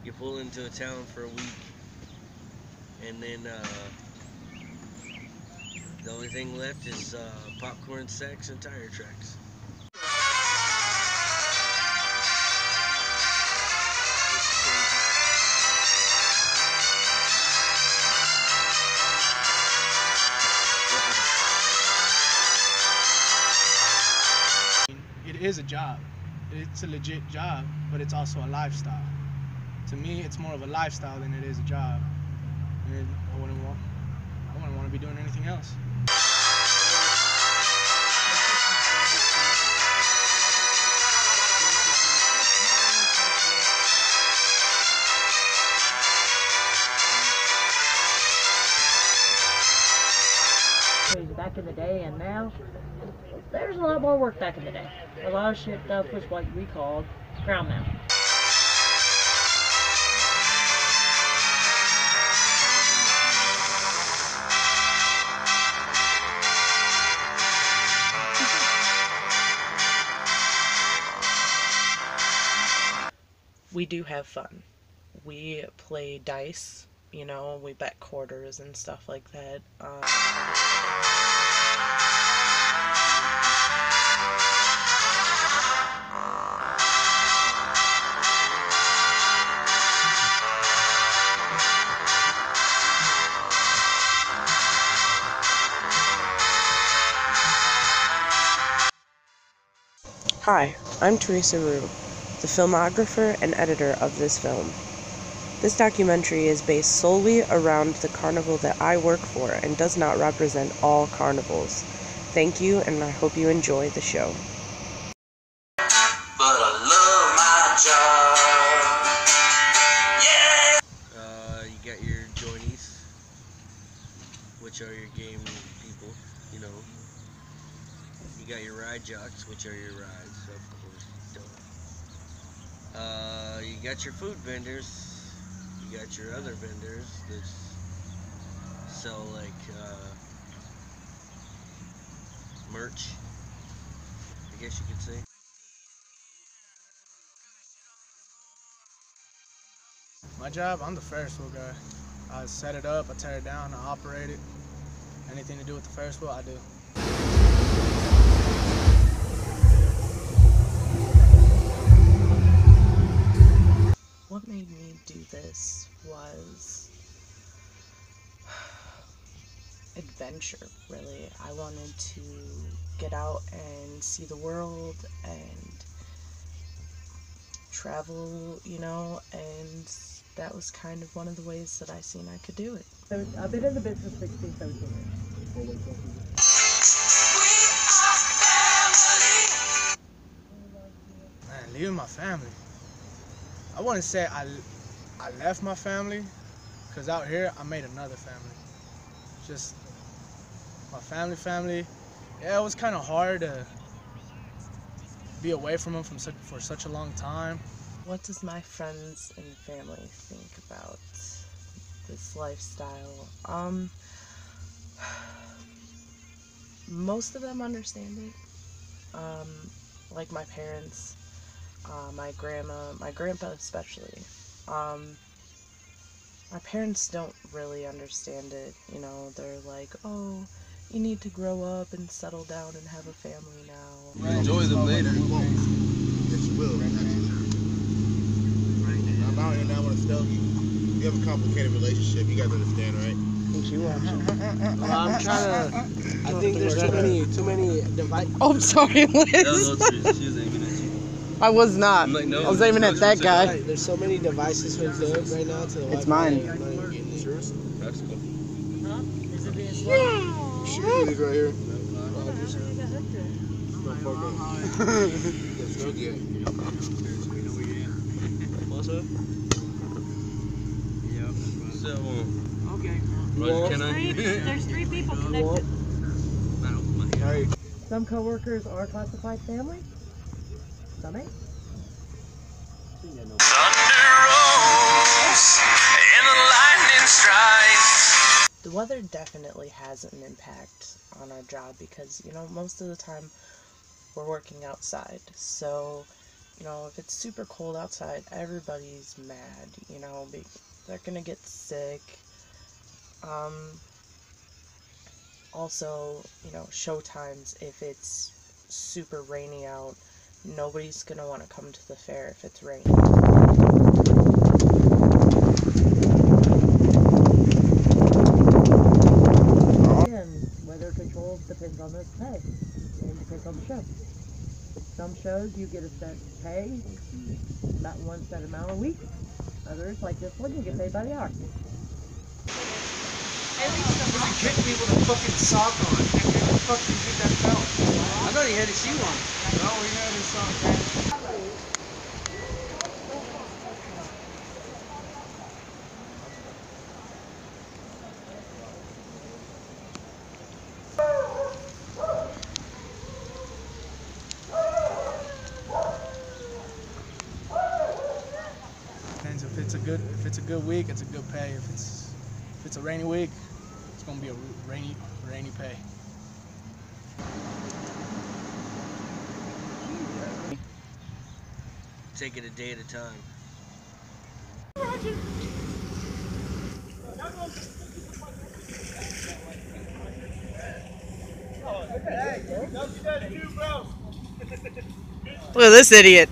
You pull into a town for a week, and then the only thing left is popcorn sacks and tire tracks. It is a job. It's a legit job, but it's also a lifestyle. To me, it's more of a lifestyle than it is a job. And I wouldn't want to be doing anything else. Back in the day and now, there's a lot more work back in the day. A lot of shit stuff was what we called ground mount. We do have fun. We play dice, you know, we bet quarters and stuff like that. Hi, I'm Teresa Rue, the filmographer and editor of this film. This documentary is based solely around the carnival that I work for and does not represent all carnivals. Thank you, and I hope you enjoy the show. But I love my job. Yeah. You got your joinies, which are your game people, you know. You got your ride jocks, which are your rides, of course. You got your food vendors. You got your other vendors that sell like merch, I guess you could say. My job, I'm the Ferris wheel guy. I set it up, I tear it down, I operate it. Anything to do with the Ferris wheel, I do. What made me do this was adventure, really. I wanted to get out and see the world and travel, you know, and that was kind of one of the ways that I seen I could do it. I've been in the business 16, 17 years. Man, leaving my family. I wouldn't say I left my family, because out here I made another family. Just my family. Yeah, it was kind of hard to be away from them for such a long time. What does my friends and family think about this lifestyle? Most of them understand it. Like my parents, my grandma, my grandpa especially. My parents don't really understand it, you know, they're like, oh, you need to grow up and settle down and have a family now. Enjoy them later. Yes, you will. I'm out here now with Stogie. You have a complicated relationship. You guys understand, right? You watching? I'm trying to. I think there's too many devices. Oh, I'm sorry, Liz. She was aiming at you. I was not. Like, no, I was aiming at that guy. Right, there's so many devices hooked up right now to the It's Wi-Fi. mine. That's cool. Huh? Is it being slow? Sure, it's right here. What's up? Yep. So, Okay. Roger, can I? There's three people connected. Right. Some coworkers are classified family. Some ain't. The weather definitely has an impact on our job because, you know, most of the time we're working outside. So You know, if it's super cold outside, everybody's mad, you know, they're gonna get sick. Also, you know, show times, if it's super rainy out, nobody's gonna want to come to the fair if it's raining. And weather control depends on the pay, and depends on the show. Some shows you get a set pay, about one set amount a week. Others, like this one, you get paid by the hour. Kick me with a fucking sock on. Fucking get that belt. I thought he had his shoe on. No, he had his sock. Depends if it's a good week, it's a good pay. If it's a rainy week, it's gonna be a rainy pay. Take it a day at a time. Look at this idiot.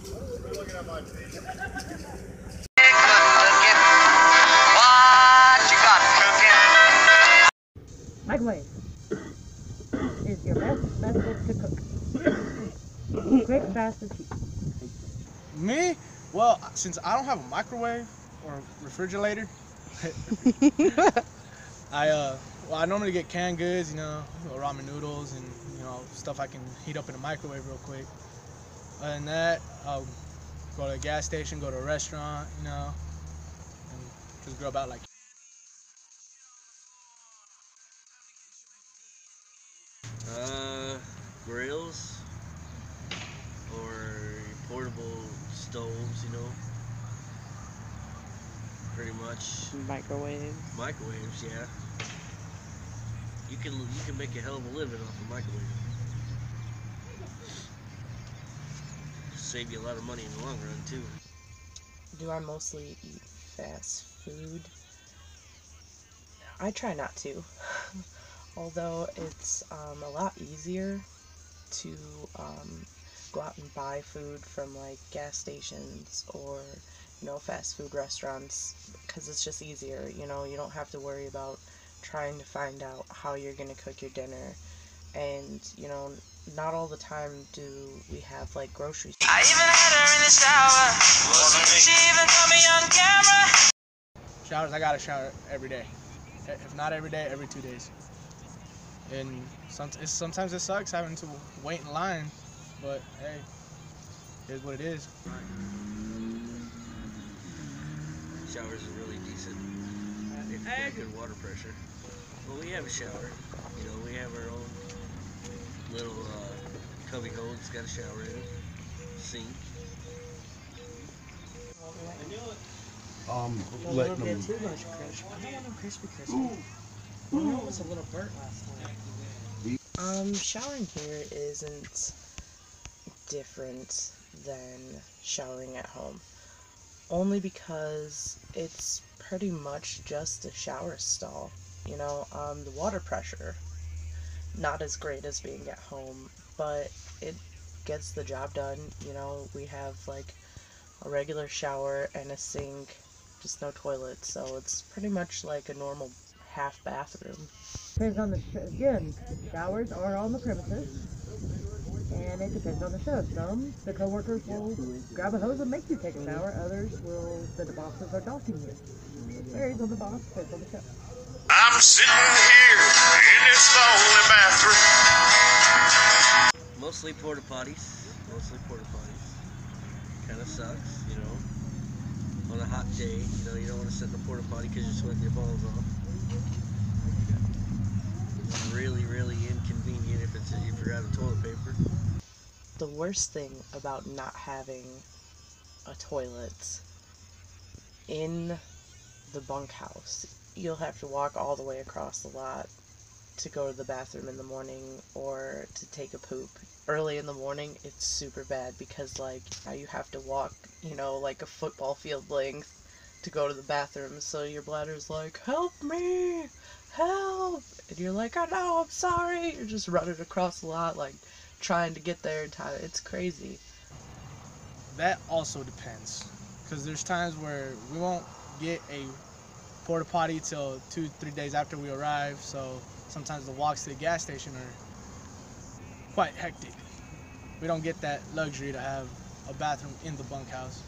Microwave is your best method to cook. Quick, fast, and cheap. Me? Well, since I don't have a microwave or refrigerator, I normally get canned goods, you know, ramen noodles and, you know, stuff I can heat up in the microwave real quick. Other than that, I'll go to a gas station, go to a restaurant, you know, and just go about like. Grills or portable stoves, you know. Pretty much. Microwave. Microwaves, yeah. You can make a hell of a living off a microwave. Save you a lot of money in the long run too. Do I mostly eat fast food? I try not to. Although it's a lot easier to go out and buy food from like gas stations or, you know, fast food restaurants, because it's just easier. You know, you don't have to worry about trying to find out how you're gonna cook your dinner, and you know, not all the time do we have like groceries. I even had her in the shower. She even caught me on camera. Showers, I gotta shower every day. If not every day, every 2 days. And sometimes it sucks having to wait in line, but hey, it is what it is. Showers are really decent if you get good water pressure. Well, we have a shower. You know, we have our own little cubby hole that's got a shower in it, sink. A little bit too much crisp. I don't want no crispy. I know it was a little burnt last time. Showering here isn't different than showering at home. Only because it's pretty much just a shower stall. You know, the water pressure, not as great as being at home, but it gets the job done. You know, we have like a regular shower and a sink, just no toilet, so it's pretty much like a normal half bathroom. Depends on the again, showers are on the premises, and it depends on the show. Some, the coworkers will grab a hose and make you take a shower. Others will, the bosses are docking you. It varies on the boss, depends on the show. I'm sitting here in this lonely bathroom. Mostly porta potties. Kind of sucks, you know. On a hot day, you know, you don't want to sit in a porta potty because you're sweating your balls off. It's really, really inconvenient if you're out of toilet paper. The worst thing about not having a toilet in the bunkhouse, you'll have to walk all the way across the lot to go to the bathroom in the morning or to take a poop early in the morning, it's super bad because, like, now you have to walk, you know, like a football field length to go to the bathroom, so your bladder's like, help me, help, and you're like, I know, I'm sorry, you're just running across the lot, like, trying to get there in time. It's crazy. That also depends, because there's times where we won't get a porta potty till 2-3 days after we arrive, so sometimes the walks to the gas station are quite hectic. We don't get that luxury to have a bathroom in the bunkhouse.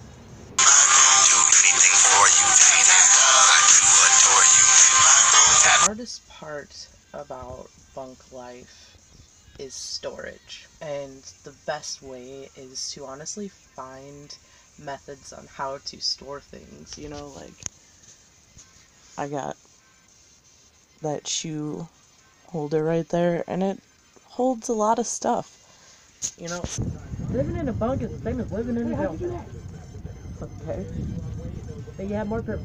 The hardest part about bunk life is storage, and the best way is to honestly find methods on how to store things, you know, like I got that shoe holder right there, and it holds a lot of stuff, you know. Living in a bunk is the same as living in a shelter. Okay. But you have more privilege.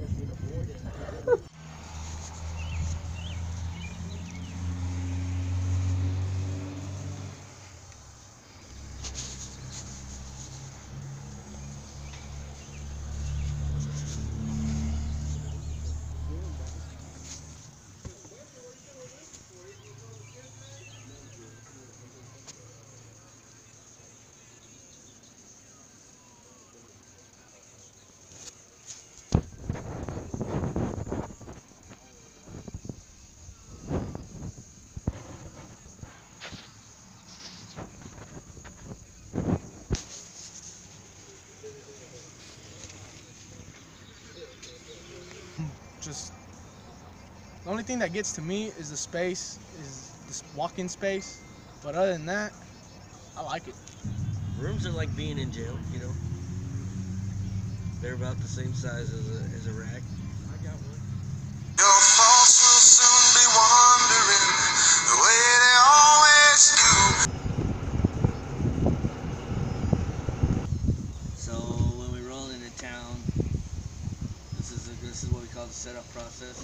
Just the only thing that gets to me is the space, is this walk-in space. But other than that, I like it. Rooms are like being in jail, you know. They're about the same size as a rack. I got one. Your thoughts will soon be wandering the way they always do. So when we roll into town, this is what we call the setup process.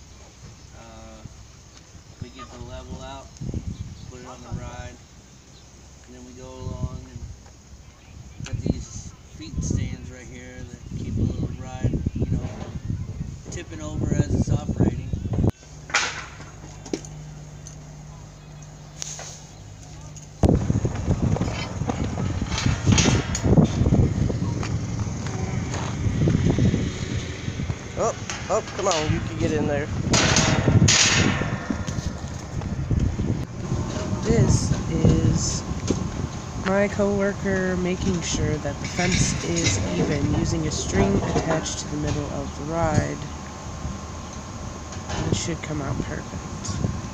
We get the level out, put it on the ride, and then we go along and got these feet stands right here that keep a little ride, you know, tipping over as it's operating. Oh, come on, you can get in there. This is my coworker making sure that the fence is even using a string attached to the middle of the ride. And it should come out perfect.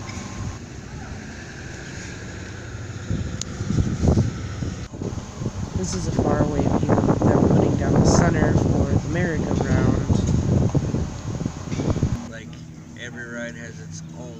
This is a faraway view of them putting down the center for the merry-go-round. Like every ride has its own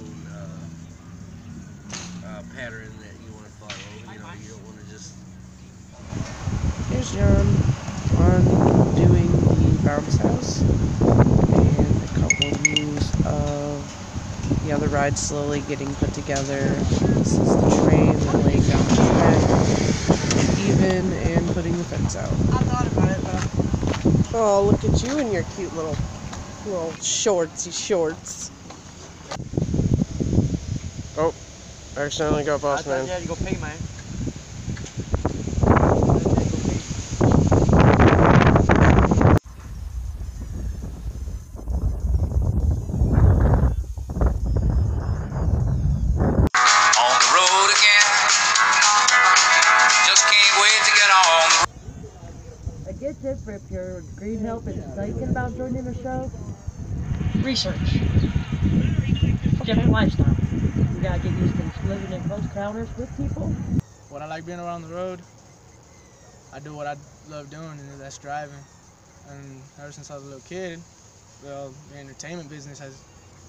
pattern that you want to follow. You know, you don't want to just. Here's John on doing the bounce house, and a couple views of the other ride slowly getting put together. This is the train, they're laying down the track, even, and putting the fence out. I thought about it, but Oh, look at you in your cute little shortsy shorts. Oh, I accidentally got boss man. you had to go pee, man. On the road again. Just can't wait to get on the road. A good tip for if your green help is thinking about joining a show, research. Different lifestyle. You gotta get used to living in close encounters with people. What I like being around the road, I do what I love doing, and that's driving. And ever since I was a little kid, well, the entertainment business has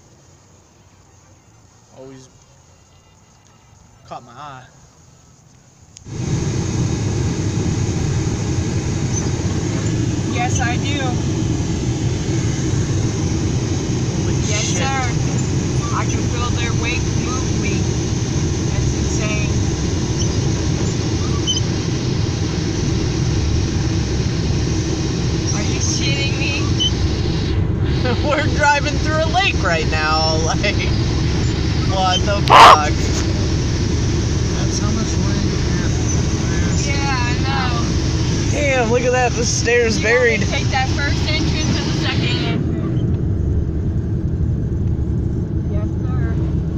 always caught my eye. Yes, I do. Yes, sir. I can feel their weight move We're driving through a lake right now. Like, what the fuck? That's how much rain you get. Yeah, I know. Damn, look at that. The stairs You buried. want me to take that first entrance and the second entrance? Yes, sir.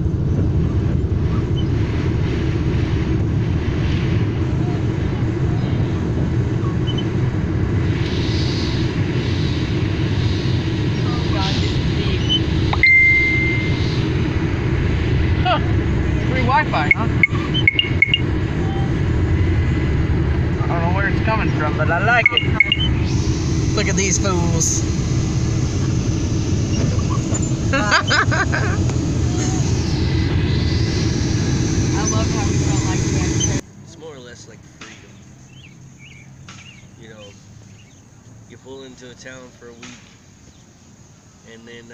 Oh God, this is deep. Huh. Free Wi-Fi, huh? I don't know where it's coming from, but I like it. Look at these fools. I love how we felt like we had to. It's more or less like freedom. You know, you pull into a town for a week, and then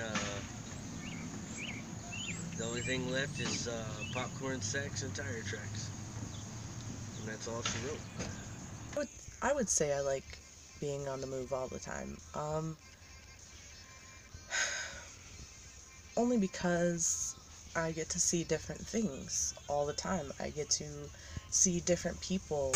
the only thing left is popcorn sacks and tire tracks. And that's all she wrote. I would say I like being on the move all the time. Only because I get to see different things all the time. I get to see different people.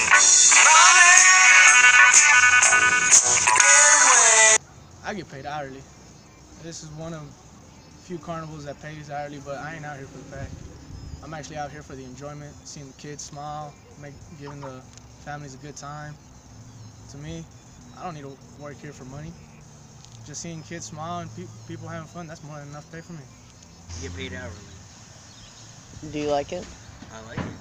I get paid hourly. This is one of few carnivals that pays hourly, but I ain't out here for the pay. I'm actually out here for the enjoyment, seeing the kids smile, giving the families a good time. To me, I don't need to work here for money. Just seeing kids smile and people having fun, that's more than enough pay for me. You get paid hourly. Do you like it? I like it.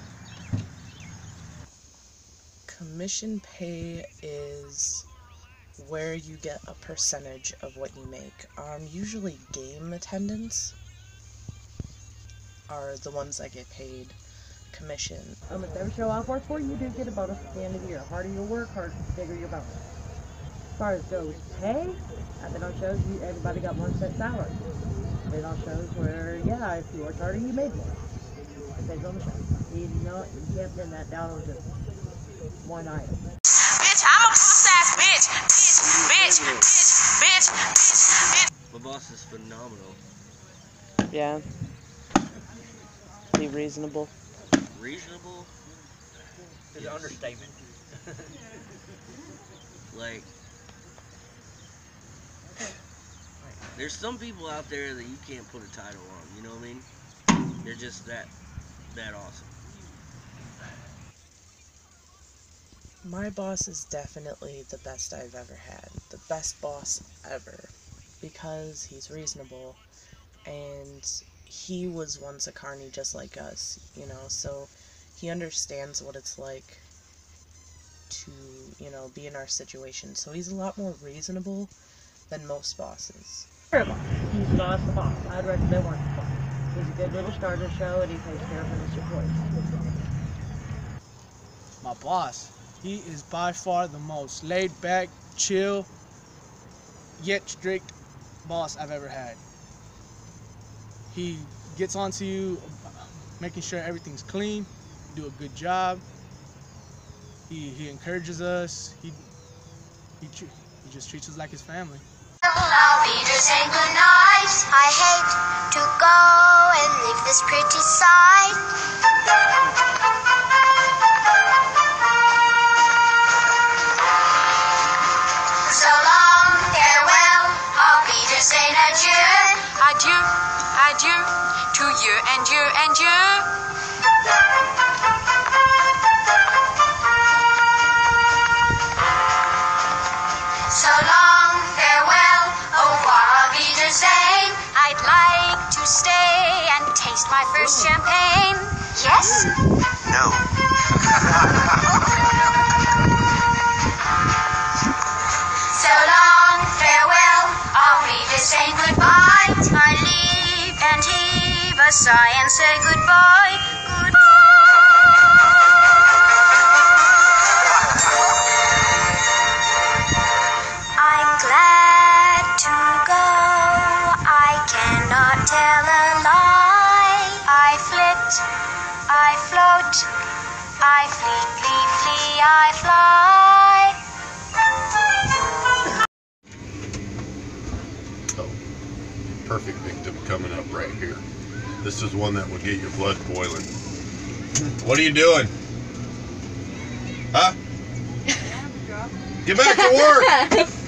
Commission pay is where you get a percentage of what you make. Usually game attendants are the ones that get paid commission. Almost every show I've worked for, you do get a bonus at the end of the year. Harder your work, bigger your bonus. As far as goes pay, I've been on shows, everybody got one set salary. I've been on shows where, yeah, if you worked harder, you made more. Depends on the show. You can't pin that down on just one item. Bitch, I'm a puss-ass bitch. Bitch, bitch, bitch, bitch. My boss is phenomenal. Yeah. Be reasonable. Reasonable Is an understatement. Like, there's some people out there that you can't put a title on, you know what I mean? They're just that awesome. My boss is definitely the best I've ever had. The best boss ever. Because he's reasonable, and he was once a carny just like us, you know, so he understands what it's like to, you know, be in our situation. So he's a lot more reasonable than most bosses. He's not the boss. I'd recommend one the boss. He's a good little starter show, and he takes care of his employees. My boss, he is by far the most laid back, chill, yet strict boss I've ever had. He gets onto you, making sure everything's clean, do a good job. He encourages us. He just treats us like his family. I'll be just saying goodnight. I hate to go and leave this pretty sight. So long, farewell. I'll be just saying adieu. Adieu, adieu to you and you and you. So long, farewell, au revoir, auf Wiedersehen. I'd like to stay and taste my first champagne. Yes? No. So long, farewell, auf Wiedersehen, goodbye. I leave and heave a sigh and say goodbye, goodbye. I'm glad to go. I cannot tell a lie. I flit, I float, I fleetly flee, I fly. Oh. perfect victim coming up right here. This is one that will get your blood boiling. What are you doing? Huh? Get back to work!